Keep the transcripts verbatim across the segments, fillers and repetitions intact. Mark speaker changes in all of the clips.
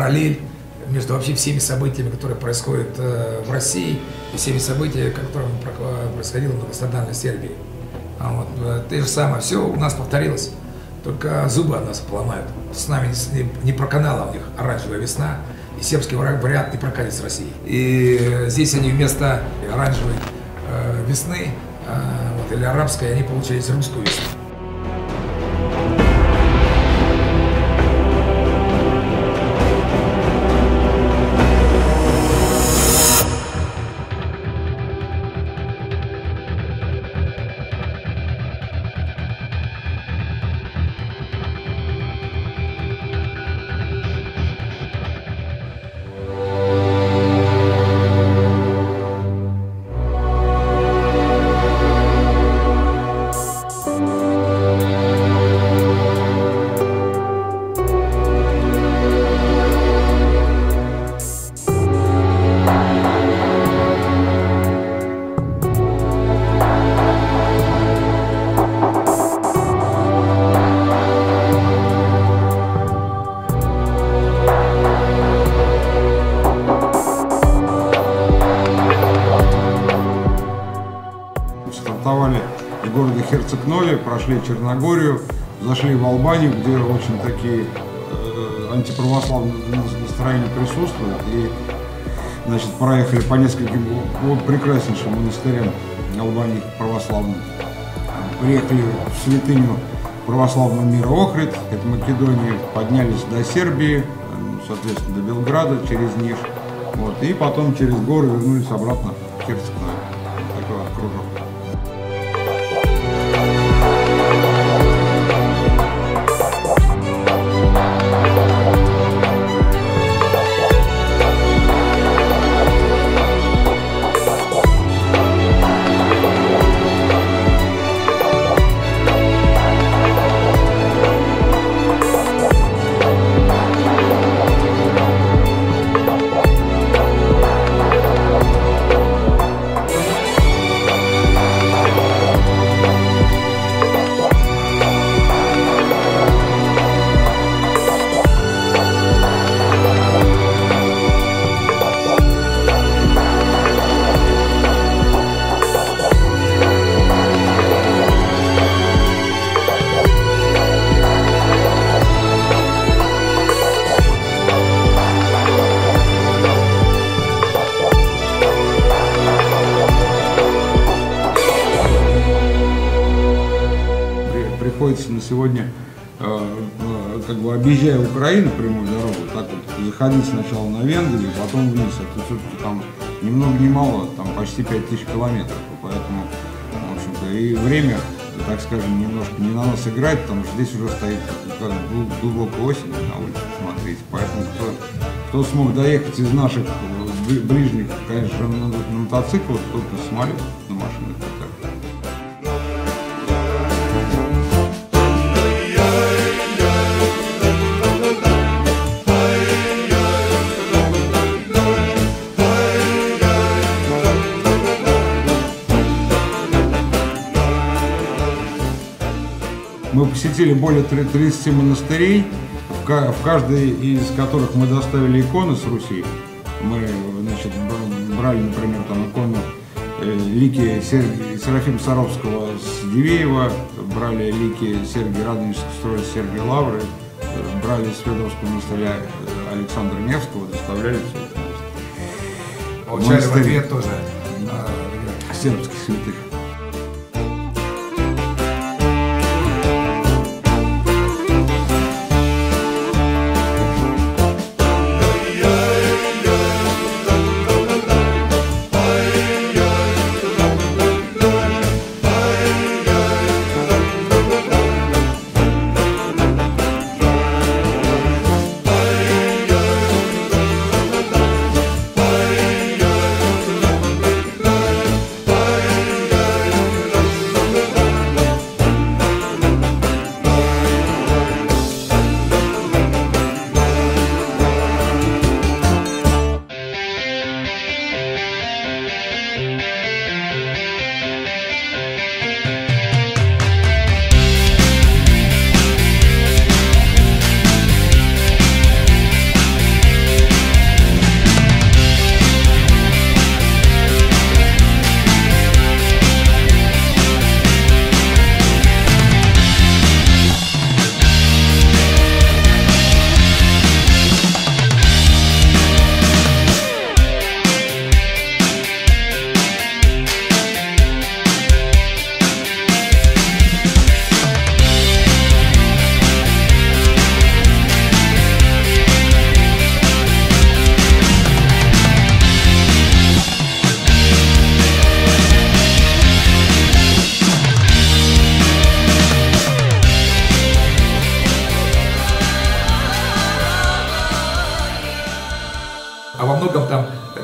Speaker 1: параллель между вообще всеми событиями, которые происходят э, в России, и всеми событиями, которые происходило в многострадальной Сербии. А вот, э, то же самое, все у нас повторилось, только зубы от нас поломают. С нами не, не проканала у них оранжевая весна, и сербский вариант не прокатит с Россией. И э, здесь они вместо оранжевой э, весны э, вот, или арабской, они получили русскую весну.
Speaker 2: Стартовали в городе Херцег-Нови, прошли Черногорию, зашли в Албанию, где очень такие э, антиправославные настроения присутствуют. И, значит, проехали по нескольким вот, прекраснейшим монастырям Албании православным. Приехали в святыню православного мира Охрид, это Македония, поднялись до Сербии, соответственно, до Белграда через Ниш. Вот, и потом через горы вернулись обратно в Херцег-Нови. Вот такой вот кружок. Приходится на сегодня, э, э, как бы объезжая Украину прямую дорогу, так вот, заходить сначала на Венгрию, потом вниз. Это все-таки там ни много ни мало, там почти пять тысяч километров. Поэтому, в общем-то, и время, так скажем, немножко не на нас играет, потому что здесь уже стоит глубокая осень на улице, смотрите. Поэтому кто, кто смог доехать из наших ближних, конечно, на, на мотоциклах, кто-то на самолетах, на машинах. Мы посетили более тридцати монастырей, в каждой из которых мы доставили иконы с Руси. Мы, значит, брали, например, там икону лики Серафима Саровского с Дивеева, брали лики Сергия Радонежского строя с Сергия Лавры, брали с Федоровского монастыря Александра Невского, доставляли все это.
Speaker 1: Получали в ответ тоже
Speaker 2: сербских святых.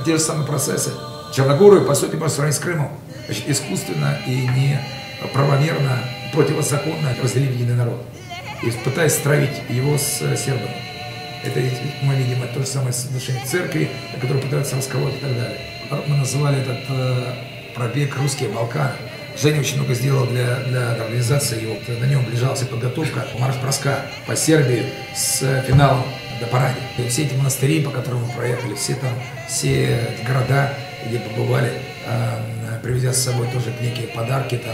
Speaker 1: те же самые процессы. Черногорию, по сути, можно сравнить с Крымом. Значит, искусственно и неправомерно, противозаконно разделили единый народ. И пытаясь стравить его с сербами. Это, мы видим, это то же самое отношение к церкви, которую пытаются расколоть и так далее. Мы называли этот э, пробег «Русские Балканы». Женя очень много сделал для, для организации его. На нем лежала вся подготовка марш-броска по Сербии с финалом до параде. И все эти монастыри, по которым мы проехали, все там, все города, где побывали, э, привезя с собой тоже некие подарки там.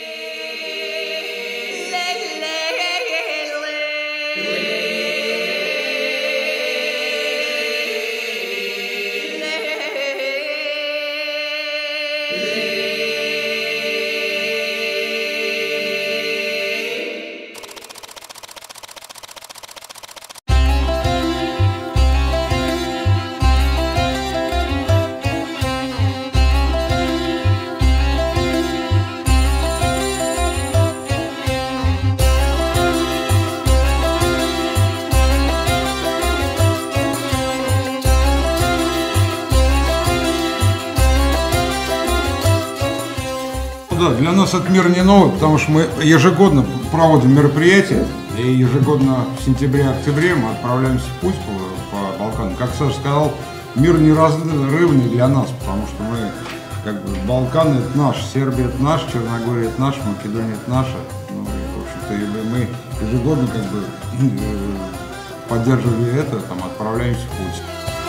Speaker 2: Да, для нас этот мир не новый, потому что мы ежегодно проводим мероприятия, и ежегодно в сентябре-октябре мы отправляемся в путь по, по Балканам. Как Саша сказал, мир неразрывный для нас, потому что мы, как бы, Балканы это наш, Сербия это наш, Черногория это наш, Македония это наша. Ну, и, в общем-то, мы ежегодно, как бы, поддерживая это, там, отправляемся в путь.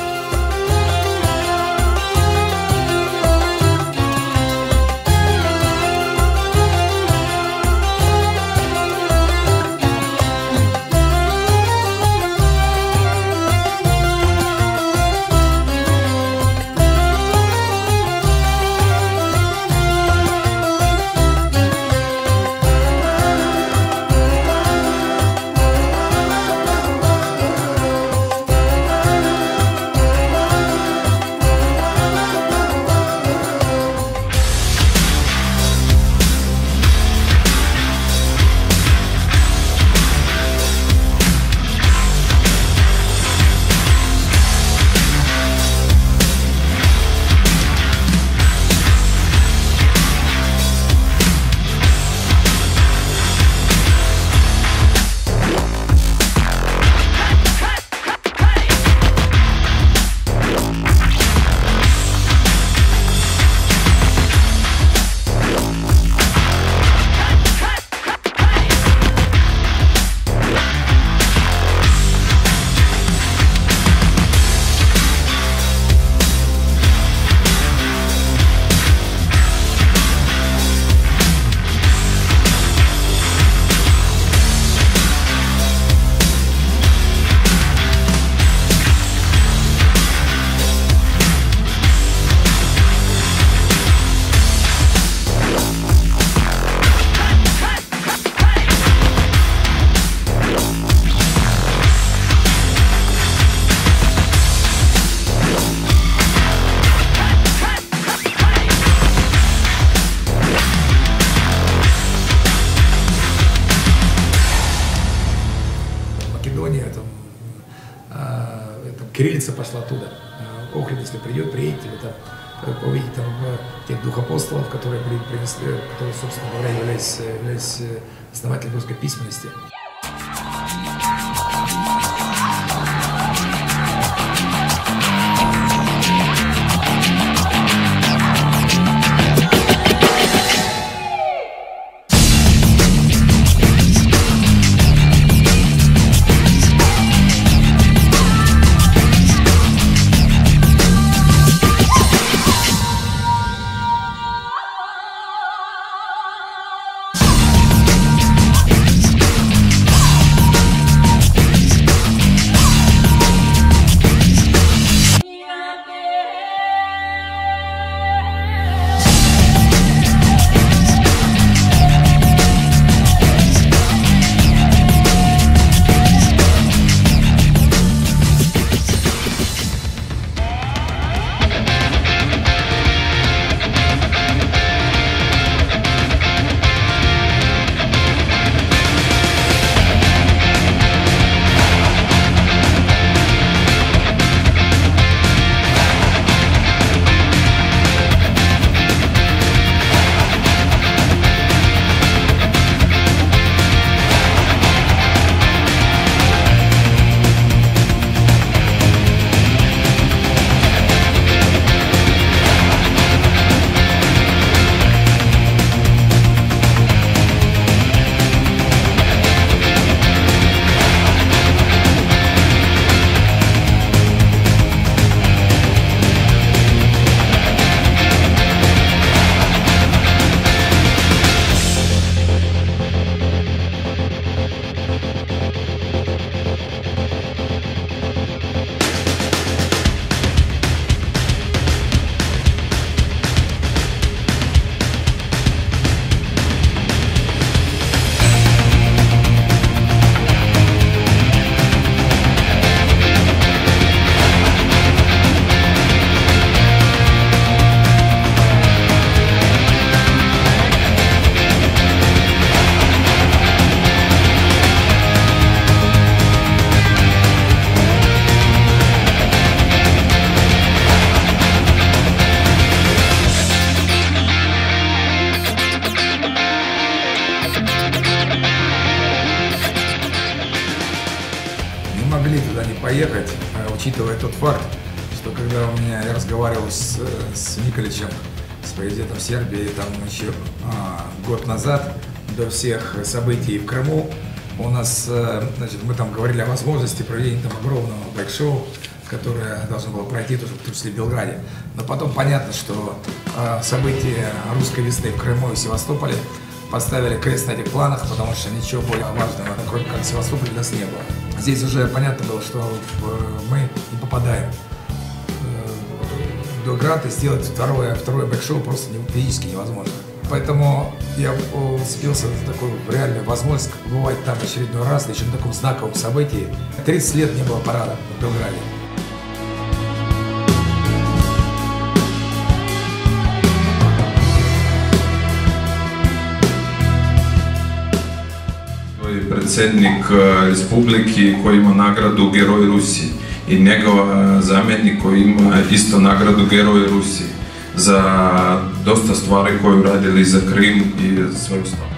Speaker 1: Кириллица пошла оттуда. Охрид, если придет, приедете, вы там увидите там тех двух апостолов, которые принесли, которые, собственно говоря, являлись, являлись основателями русской письменности. поехать, учитывая тот факт, что когда у меня я разговаривал с, с Николичем, с президентом Сербии, там еще а, год назад, до всех событий в Крыму, у нас, значит, мы там говорили о возможности проведения там огромного байк-шоу, которое должно было пройти тоже в том числе в Белграде. Но потом понятно, что а, события русской весны в Крыму и Севастополе поставили крест на этих планах, потому что ничего более важного, кроме как Севастополь, у нас не было. Здесь уже понятно было, что мы не попадаем в Белград, и сделать второе, второе бэк-шоу просто физически невозможно. Поэтому я уцепился за такую реальную возможность побывать там в очередной раз, еще на таком знаковом событии. тридцать лет не было парада в Белграде.
Speaker 3: Predsjednik Republike koji ima nagradu Geroj Rusije i njegov zamjenik koji ima isto nagradu Geroj Rusije za dosta stvari koje uradili za Krim i sve ostalo.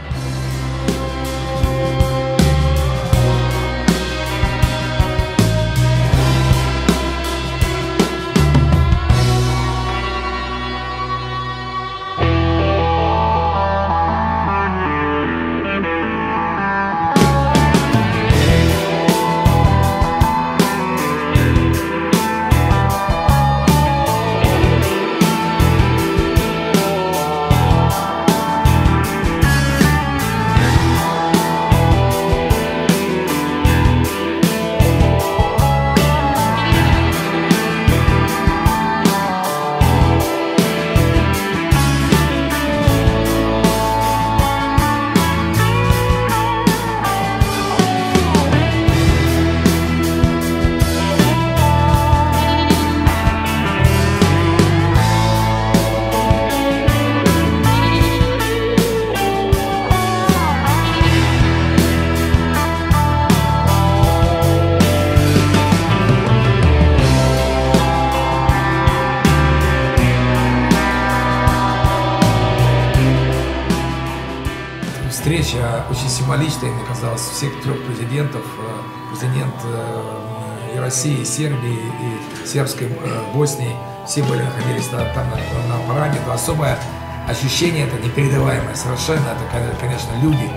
Speaker 1: Встреча очень символичная, мне казалось, всех трех президентов, президент и России, и Сербии, и сербской Боснии, все были находились там на, на параде. Это особое ощущение, это непередаваемое совершенно, это, конечно, люди.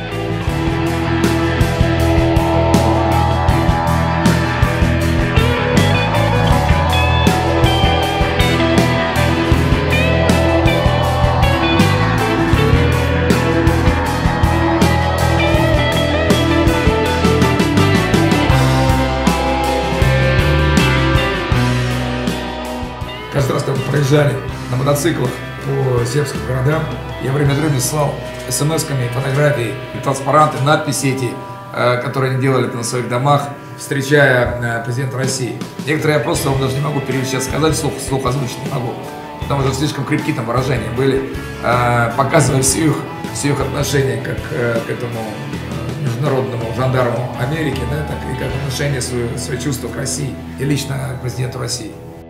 Speaker 1: Каждый раз, когда мы проезжали на мотоциклах по сербским городам, я время от времени слал смс-ками фотографии, транспаранты, надписи эти, которые они делали на своих домах, встречая президента России. Некоторые я просто вам даже не могу сейчас сказать, вслух, вслух озвучить не могу, потому что слишком крепкие там выражения были, показывая все их, все их отношение как к этому международному жандарму Америки, да, так и как отношение, свои, свои чувства к России и лично к президенту России.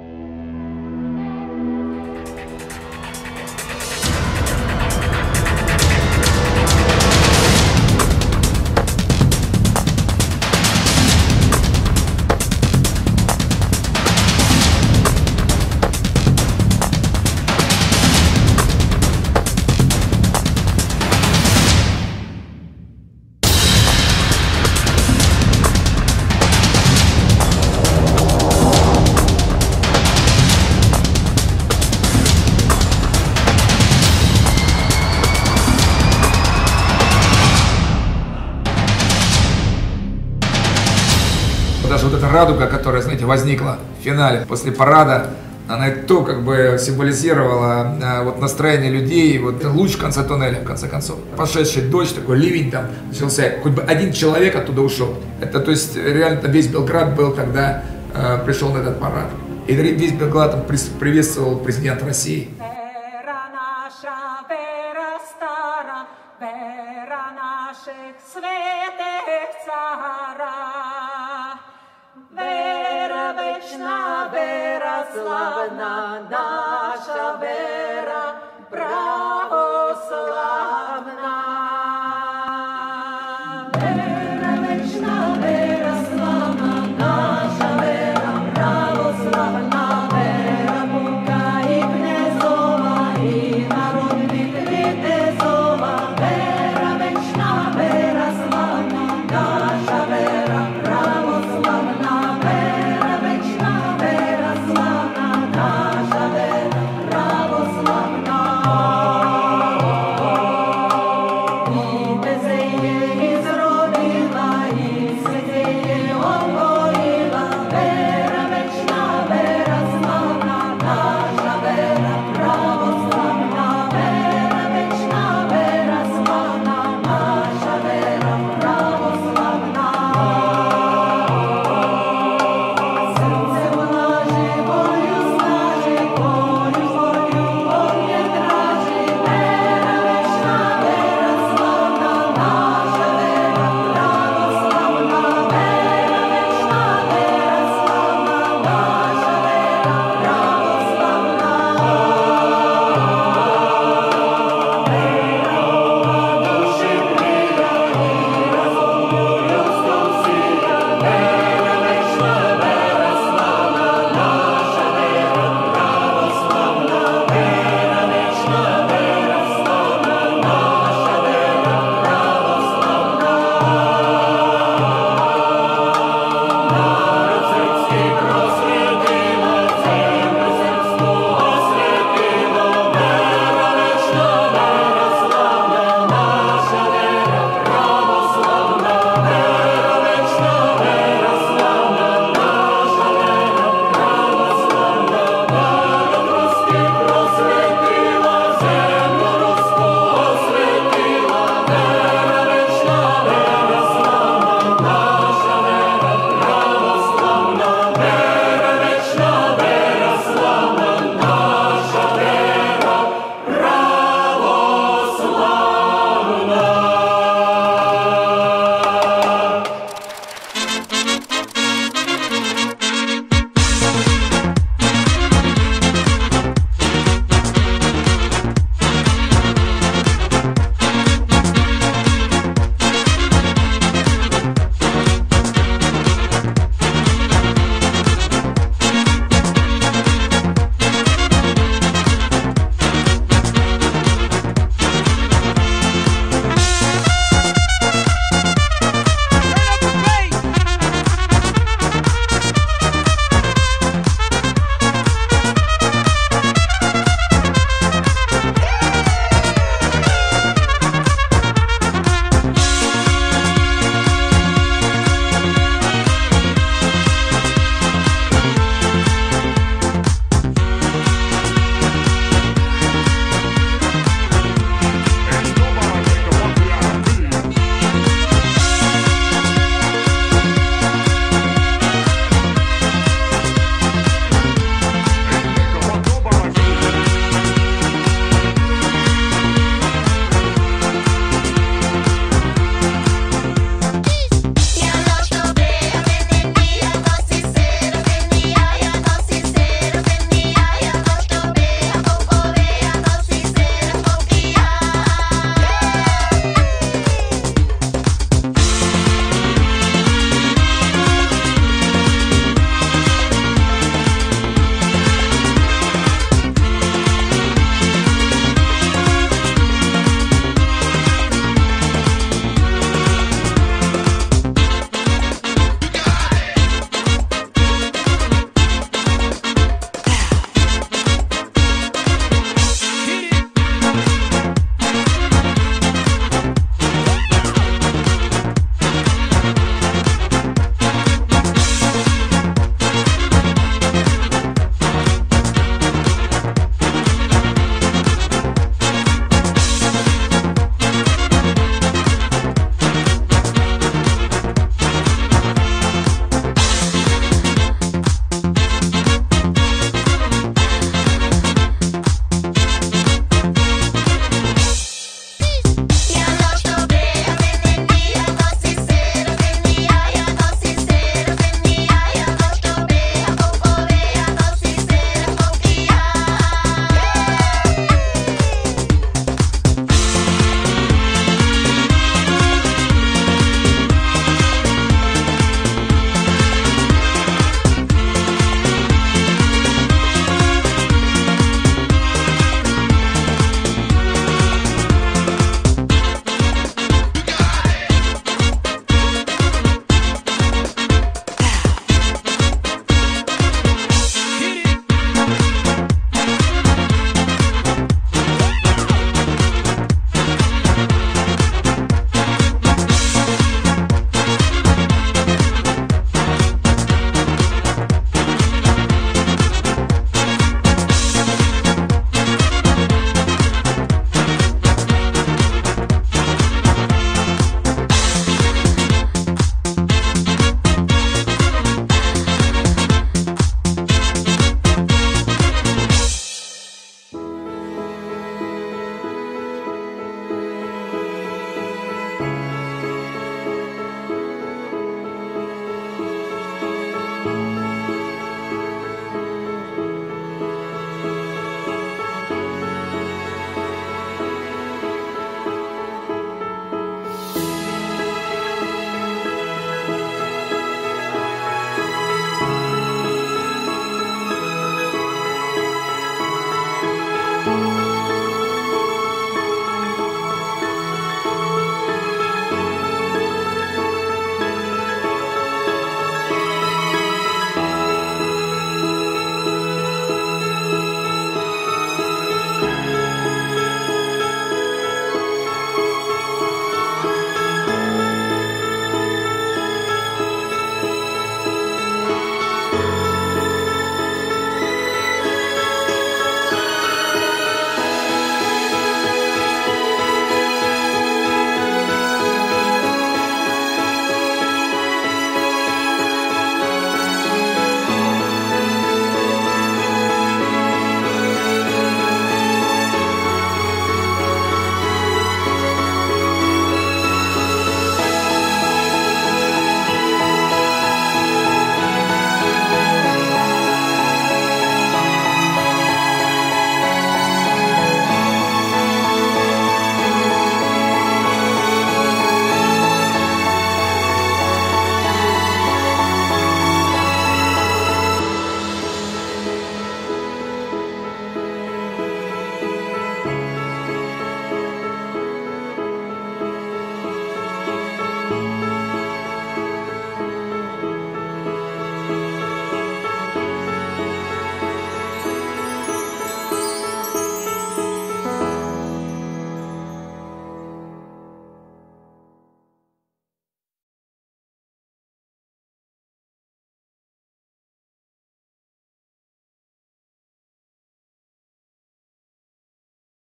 Speaker 1: Даже вот эта радуга, которая, знаете, возникла в финале после парада, она и то как бы символизировала а, вот настроение людей, вот луч в конце туннеля, в конце концов. Пошедший дождь, такой ливень там начался, хоть бы один человек оттуда ушел. Это, то есть, реально весь Белград был, когда а, пришел на этот парад. И весь Белград там приветствовал президент России.
Speaker 4: Vera večna, vera slavna, naša vera, prava.